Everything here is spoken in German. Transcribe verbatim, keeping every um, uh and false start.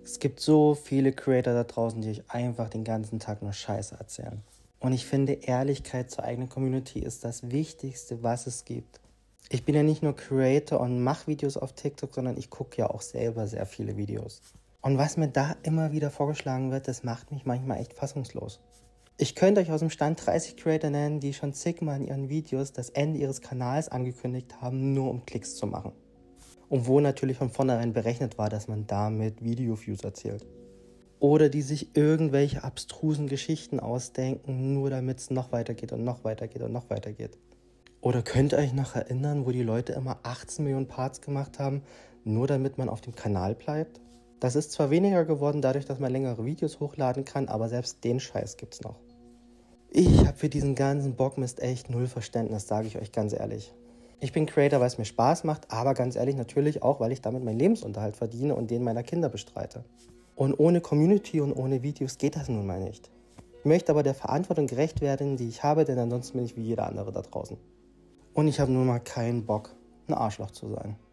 Es gibt so viele Creator da draußen, die euch einfach den ganzen Tag nur Scheiße erzählen. Und ich finde, Ehrlichkeit zur eigenen Community ist das Wichtigste, was es gibt. Ich bin ja nicht nur Creator und mache Videos auf TikTok, sondern ich gucke ja auch selber sehr viele Videos. Und was mir da immer wieder vorgeschlagen wird, das macht mich manchmal echt fassungslos. Ich könnte euch aus dem Stand dreißig Creator nennen, die schon zigmal in ihren Videos das Ende ihres Kanals angekündigt haben, nur um Klicks zu machen. Und wo natürlich von vornherein berechnet war, dass man damit Video-Views erzielt. Oder die sich irgendwelche abstrusen Geschichten ausdenken, nur damit es noch weitergeht und noch weitergeht und noch weitergeht. Oder könnt ihr euch noch erinnern, wo die Leute immer achtzehn Millionen Parts gemacht haben, nur damit man auf dem Kanal bleibt? Das ist zwar weniger geworden, dadurch, dass man längere Videos hochladen kann, aber selbst den Scheiß gibt's noch. Ich habe für diesen ganzen Bockmist echt null Verständnis, sage ich euch ganz ehrlich. Ich bin Creator, weil es mir Spaß macht, aber ganz ehrlich natürlich auch, weil ich damit meinen Lebensunterhalt verdiene und den meiner Kinder bestreite. Und ohne Community und ohne Videos geht das nun mal nicht. Ich möchte aber der Verantwortung gerecht werden, die ich habe, denn ansonsten bin ich wie jeder andere da draußen. Und ich habe nun mal keinen Bock, ein Arschloch zu sein.